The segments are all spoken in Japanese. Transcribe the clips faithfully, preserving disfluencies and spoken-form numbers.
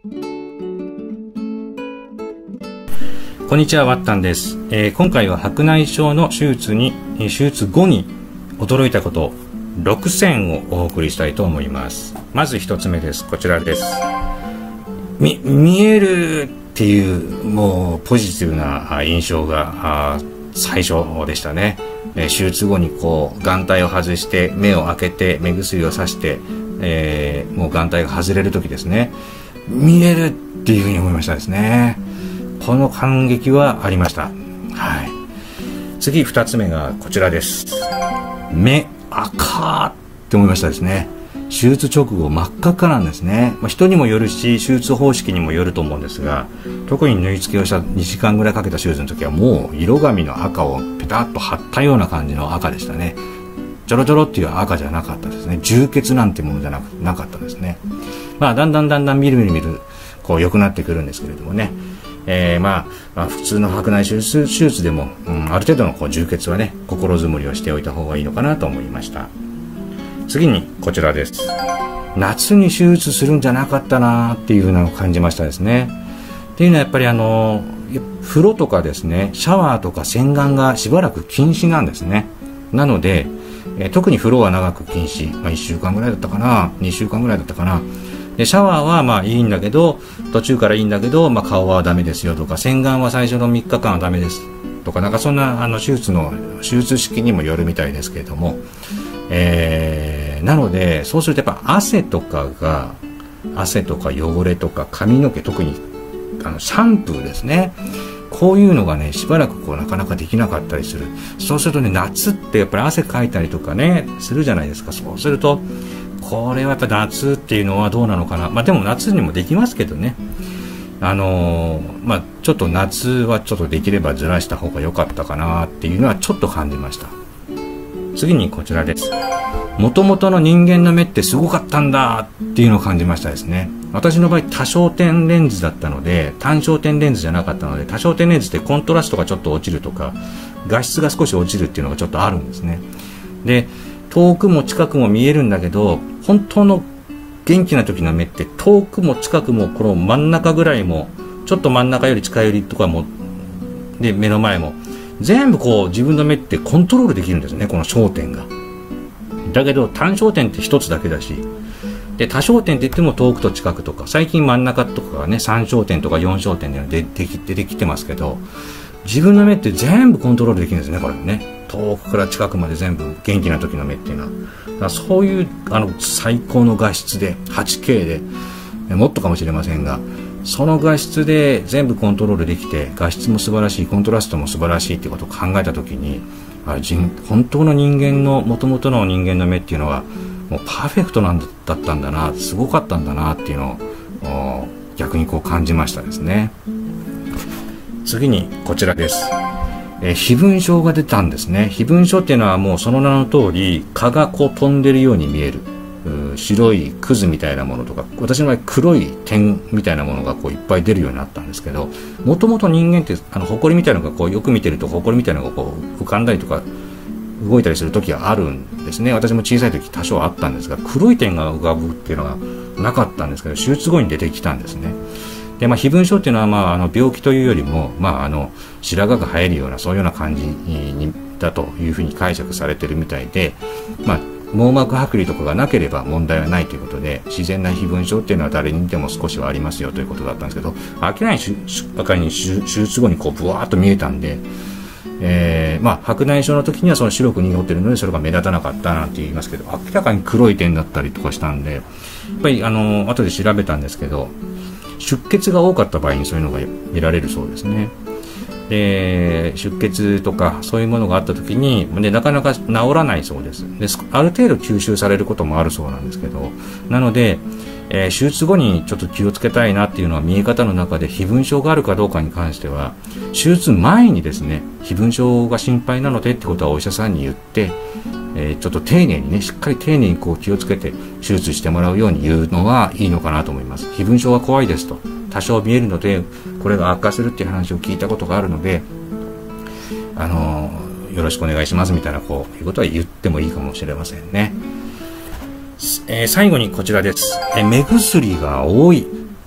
こんにちは、ワッタンです。えー、今回は白内障の手術に、手術後に驚いたことろく選をお送りしたいと思います。まず一つ目です。こちらです。み、見えるっていう、もうポジティブな印象が最初でしたね。えー、手術後にこう眼帯を外して目を開けて目薬をさして、えー、もう眼帯が外れる時ですね。見えるっていうふうに思いましたですね。この感激はありました。はい。次二つ目がこちらです。目赤って思いましたですね。手術直後真っ赤っかなんですね。まあ、人にもよるし手術方式にもよると思うんですが、特に縫い付けをしたにじかんぐらいかけた手術の時はもう色紙の赤をペタッと貼ったような感じの赤でしたね。ちょろちょろっていう赤じゃなかったですね。充血なんてものじゃなくなかったですね。まあだんだんだんだんみるみるみるこう良くなってくるんですけれどもね。えー、まあ、まあ普通の白内手術、手術でも、うん、ある程度のこう充血はね心づもりをしておいた方がいいのかなと思いました。次にこちらです。夏に手術するんじゃなかったなっていうのを感じましたですね。っていうのはやっぱりあの風呂とかですね、シャワーとか洗顔がしばらく禁止なんですね。なので、えー、特に風呂は長く禁止、まあ、いっしゅうかんぐらいだったかな、にしゅうかんぐらいだったかな。でシャワーはまあいいんだけど、途中からいいんだけど、まあ、顔はダメですよとか、洗顔は最初のみっかかんはダメですとか、なんかそんなあの手術の手術式にもよるみたいですけれども、えー、なのでそうするとやっぱ汗とかが汗とか汚れとか髪の毛、特にあのシャンプーですね、こういうのがねしばらくこうなかなかできなかったりする。そうするとね、夏ってやっぱり汗かいたりとかねするじゃないですか。そうするとこれはやっぱ夏っていうのはどうなのかな。まあでも夏にもできますけどね、あのー、まあちょっと夏はちょっとできればずらした方が良かったかなっていうのはちょっと感じました。次にこちらです。もともとの人間の目ってすごかったんだっていうのを感じましたですね。私の場合多焦点レンズだったので、単焦点レンズじゃなかったので、多焦点レンズってコントラストがちょっと落ちるとか画質が少し落ちるっていうのがちょっとあるんですね。で遠くも近くも見えるんだけど、本当の元気な時の目って遠くも近くもこの真ん中ぐらいも、ちょっと真ん中より近寄りとかもで目の前も全部こう自分の目ってコントロールできるんですね、この焦点が。だけど単焦点って一つだけだし、で多焦点って言っても遠くと近くとか、最近真ん中とかがねさん焦点とかよん焦点で出てきて出てきてますけど、自分の目って全部コントロールできるんですね、これね。遠くから近くまで全部元気な時の目っていうのは。だからそういうあの最高の画質で はちケー でもっとかもしれませんが、その画質で全部コントロールできて、画質も素晴らしい、コントラストも素晴らしいっていうことを考えた時に、あ人本当の人間の元々の人間の目っていうのはもうパーフェクトなんだったんだな、すごかったんだなっていうのを逆にこう感じましたですね。次にこちらです。えー、飛蚊症が出たんですね。飛蚊症っていうのはもうその名の通り蚊がこう飛んでるように見える、白いクズみたいなものとか、私の場合黒い点みたいなものがこういっぱい出るようになったんですけど、もともと人間ってあの埃みたいなのがこうよく見てると埃みたいなのがこう浮かんだりとか動いたりする時があるんですね。私も小さい時多少あったんですが、黒い点が浮かぶっていうのがなかったんですけど、手術後に出てきたんですね。で、まあ、飛蚊症っていうのは、まあ、あの病気というよりも、まあ、あの白髪が生えるようなそういうような感じにだというふうに解釈されてるみたいで、まあ、網膜剥離とかがなければ問題はないということで、自然な飛蚊症っていうのは誰にでも少しはありますよということだったんですけど、明らかに手術後にこうブワーッと見えたんで、えーまあ、白内障の時にはその白く濁ってるのでそれが目立たなかったなんて言いますけど、明らかに黒い点だったりとかしたんで、やっぱりあの後で調べたんですけど、出血が多かった場合にそういうのが見られるそうですね。で出血とかそういうものがあった時にでなかなか治らないそうです。である程度吸収されることもあるそうなんですけど、なので、えー、手術後にちょっと気をつけたいなっていうのは、見え方の中で飛蚊症があるかどうかに関しては、手術前にですね、飛蚊症が心配なのでってことはお医者さんに言って、えー、ちょっと丁寧にね、しっかり丁寧にこう気をつけて手術してもらうように言うのはいいのかなと思います。飛蚊症は怖いですと、多少見えるのでこれが悪化するっていう話を聞いたことがあるので、あのー、よろしくお願いしますみたいなこういうことは言ってもいいかもしれませんね。えー、最後にこちらです。えー、目薬が多い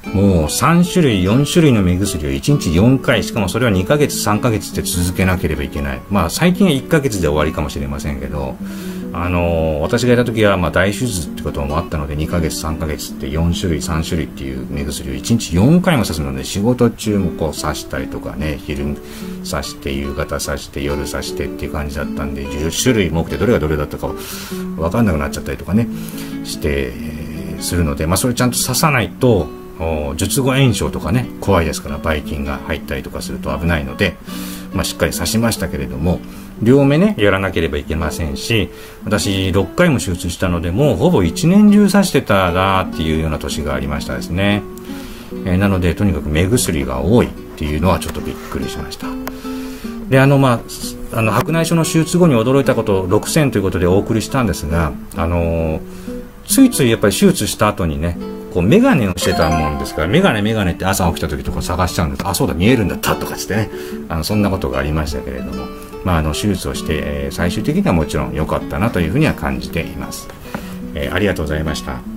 もうさん種類よん種類の目薬をいちにちよんかい、しかもそれはにかげつさんかげつって続けなければいけない。まあ最近はいっかげつで終わりかもしれませんけど、あのー、私がいた時はまあ大手術ってこともあったのでにかげつさんかげつってよん種類さん種類っていう目薬をいちにちよんかいも刺すので、仕事中もこう刺したりとかね、昼刺して夕方刺して夜刺してっていう感じだったんで、じゅっ種類も多くてどれがどれだったか分かんなくなっちゃったりとかねして、えー、するので、まあそれちゃんと刺さないと術後炎症とかね怖いですから、ばい菌が入ったりとかすると危ないので、まあ、しっかり刺しましたけれども、両目ねやらなければいけませんし、私ろっかいも手術したので、もうほぼ一年中刺してたなっていうような年がありましたですね。えー、なのでとにかく目薬が多いっていうのはちょっとびっくりしました。であのまああの白内障の手術後に驚いたことろくせんということでお送りしたんですが、あのー、ついついやっぱり手術した後にねこうメガネをしてたもんですから、メガネメガネって朝起きた時とか探しちゃうんです。あ、そうだ見えるんだったとかつってね、あのそんなことがありましたけれども、まあ、あの手術をして、えー、最終的にはもちろん良かったなというふうには感じています。えー、ありがとうございました。